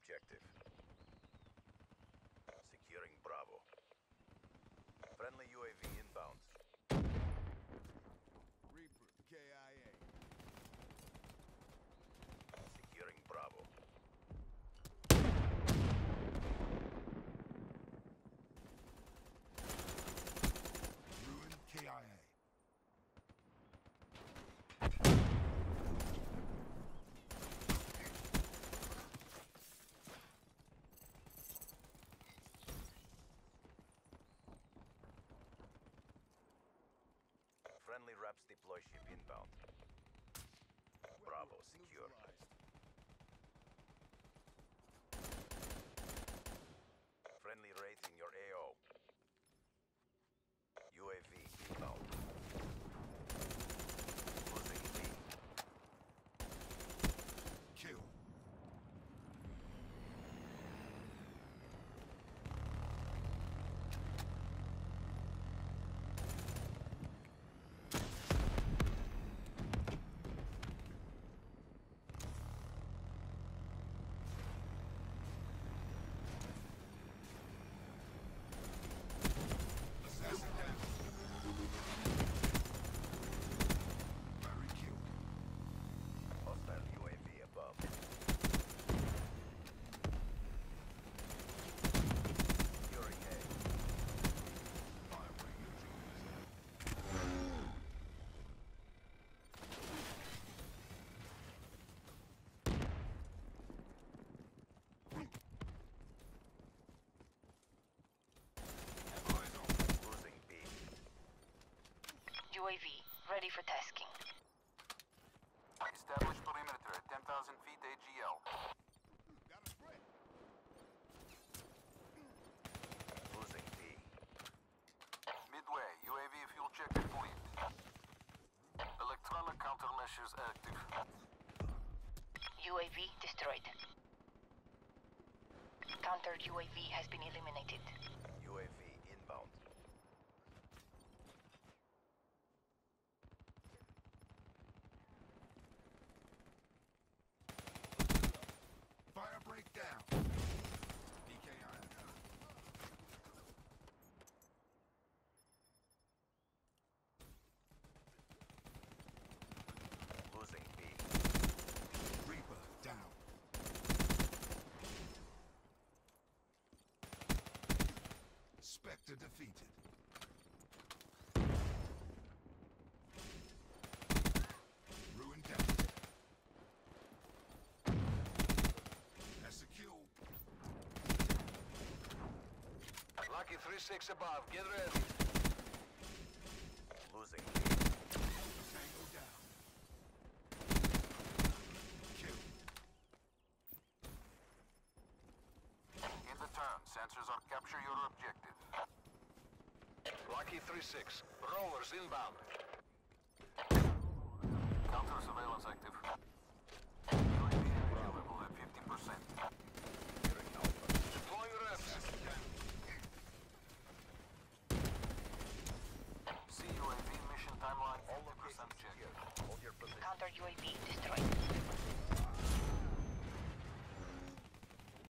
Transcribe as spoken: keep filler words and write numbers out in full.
objective. Securing Bravo. Friendly U A V inbound. Reaper, K I A. Securing Bravo. Ruin K I A. Friendly Raps deploy ship inbound. Bravo secured. Friendly raids in your A O. U A V inbound. Losing B. Kill. Assassin down. Barry killed. Hostile U A V above. Securing A. Fire break Losing B. U A V, ready for tasking. Establish perimeter at ten thousand feet A G L. Got a spray. Losing B. Midway, U A V fuel check complete. Electronic countermeasures active. U A V destroyed. Countered U A V has been eliminated. U A V inbound. Fire break down. D K I. Losing B. Reaper down. Spectre defeated. Ruin down. Execute. Lucky three six above, get ready. Losing B. Tango down. Kill. In the turn, sensors are capture your objective. Lucky three six, rollers inbound. Counter surveillance active. U A V available at fifty percent.